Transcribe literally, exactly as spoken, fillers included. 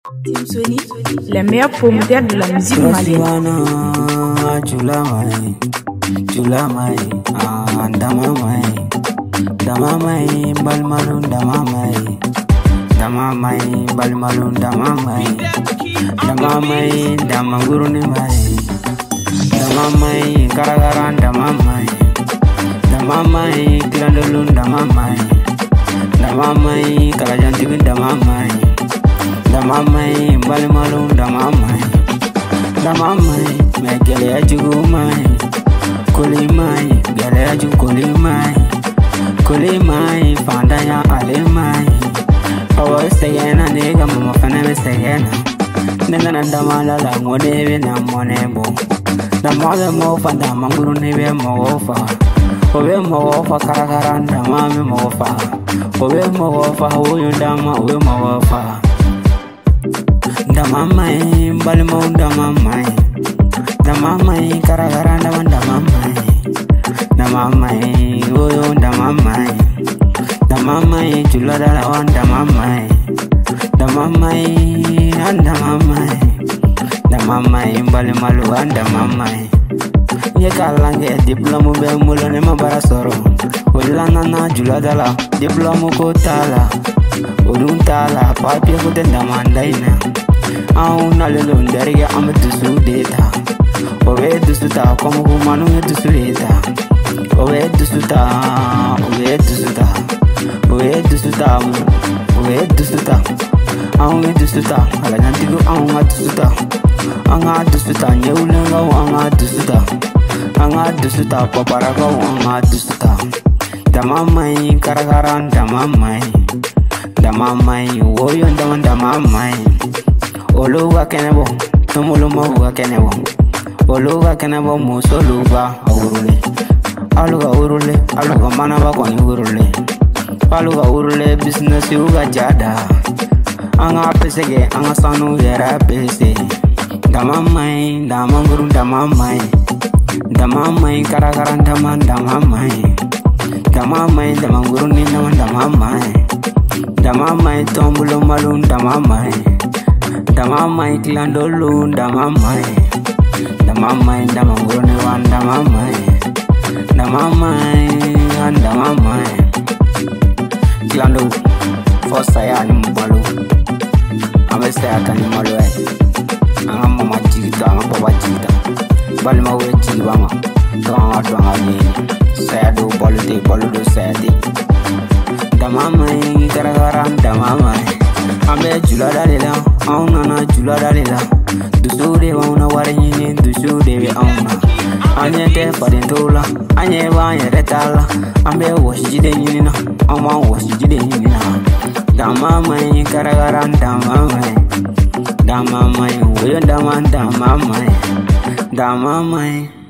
Team Sony, les meilleurs promoteurs de la musique malienne. Chulamai, chulamai, ah, damamai, damamai, balmalun, damamai, damamai, balmalun, damamai, damamai, damagurunimai, damamai, karagaran, damamai, damamai, kilandolun, damamai, damamai, karajantigin, damamai, damamai, balmalun, damamai, damamai, me gele ajugumai, kulimai, gele aju kulimai, kulimai, pandaya alemai, awa segena nega mama fana me segena, nega na damala la ngode na monebo, damala mo fa damanguru nebe mo fa, obe mo fa karakaran damame mo fa, obe mo fa huyu dama obe mo fa. Damamai, balmo damamai, damamai, karagara damamai, damamai, oyo damamai, damamai, chulada lawan damamai, damamai, andamamai, damamai, balmalu andamamai. Ye kalange diplomu be mulone mabara soro, ulana na chulada la diplomu kotala, uruntala papia kutendamandai. Auna lelo nderiga ame dusu data, owe dusu ta como humano e dusu data, owe dusu ta, owe dusu ta, owe dusu ta, owe dusu ta, aunge dusu ta, ala nantigo aunga dusu ta, anga dusu ta, nyeulenga anga dusu ta, anga dusu ta, paparaga anga dusu ta, damamai karagaran damamai, damamai woyo ndaman damamai. Oluga kenebo, tomulumo uga kenebo. Oluga kenebo musoluga urule. Aluga urule, aluga manaba kwani urule. Aluga urule business uga jada. Anga pesege, anga sanu yera pese. Damamai, damanguru damamai. Damamai karakaran daman damamai. Damamai damanguru ni naman damamai. Damamai tombulu malun damamai. Damamai kilandolu damamai, damamai damanguruni wan damamai, damamai and damamai. Kilando first saya ni malu, ame saya kan malu ay, anga mama jita, anga papa jita, bal mawe jiwa ma, doanga doanga ni, saya do balu de balu do saya de, damamai karagaran damamai. Ambe jula dalela, auna na jula dalela. Dusu de wauna warini, dusu de we auna. Anye te padentola, anye wa anye retala. Ambe washijide nyina, ama washijide nyina. Damamai karagaran damamai, damamai, uyo daman damamai, damamai.